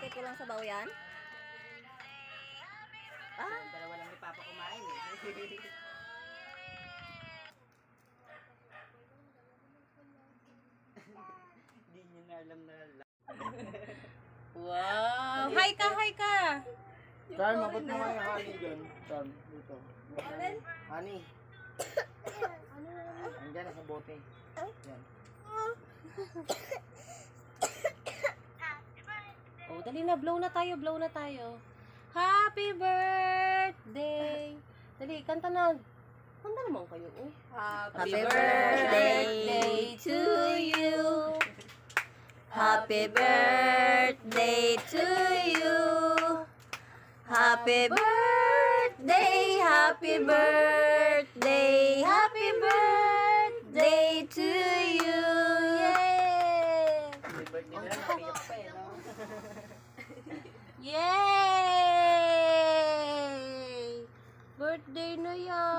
Ilalagay ko lang sa baw yan. Ah? Dalawa lang ni Papa kumain eh. Hindi niya na alam na Wow! Hi ka, hi ka! Charm, mabot na nga yung honey dyan. Charm, dito. Honey. Andyan na sa bote. Yan. Oh, dali na, blow na tayo, blow na tayo. Happy birthday! Dali, kanta na. Kanta naman kayo, eh. Happy birthday to you. Happy birthday to you. Happy birthday, happy birthday, happy birthday to you. Yay! Happy birthday na lang, napiyak pa eh, no? Yay! Birthday na yan.